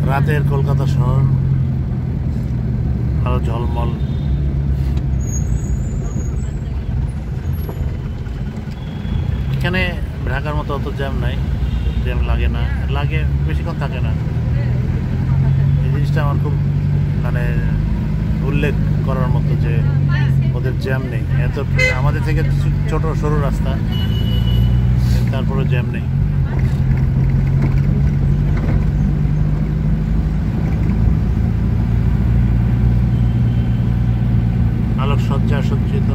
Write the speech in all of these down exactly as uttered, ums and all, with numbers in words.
রাতের কলকাতা শহর আরো ঝলমল। এখানে ঢাকার মতো অত জ্যাম নাই, জ্যাম লাগে না, লাগে বেশিক্ষণ থাকে না। এই জিনিসটা আমার খুব মানে উল্লেখ করার মতো যে ওদের জ্যাম নেই। এত আমাদের থেকে ছোট সরু রাস্তা, তারপরে জ্যাম নেই। আলোকসজ্জা সজ্জিত।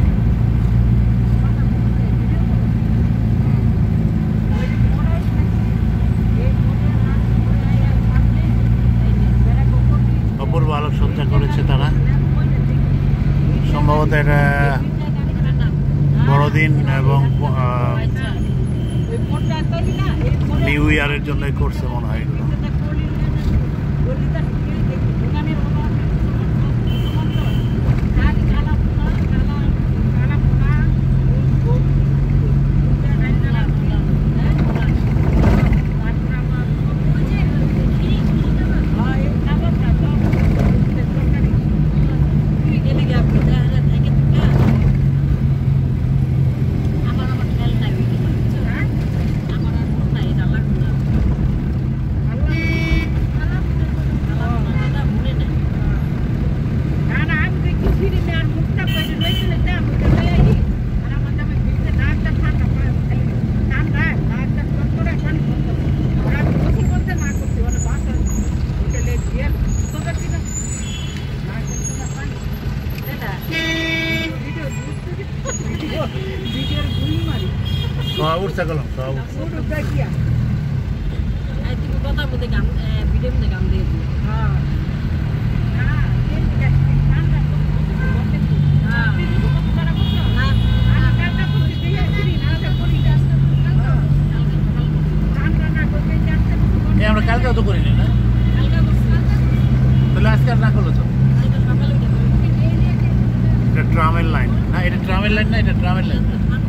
অপূর্ব আলোকসজ্জা করেছে তারা। সম্ভবত এটা বড়দিন এবং নিউ ইয়ারের জন্যই করছে মনে হয় এগুলো। উঠতে গেলাম কথার মধ্যে গান ভিডিওর মধ্যে গান দিয়ে দিই। আমরা কালকে তো করিনি না, তাহলে আজকে আর না করলো তো। এটা ট্রামের লাইন না, এটা ট্রামের লাইন না, এটা ট্রামের লাইন।